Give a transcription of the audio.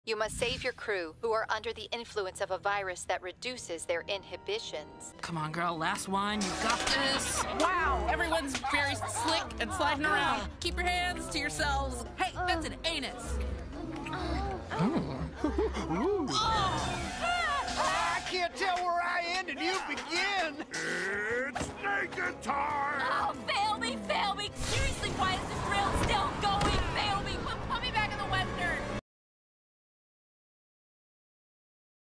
You must save your crew, who are under the influence of a virus that reduces their inhibitions. Come on, girl, last one. You got this. Wow, everyone's very slick and sliding around. Keep your hands to yourselves. Hey, that's an anus. I can't tell where I end and you begin. It's naked time!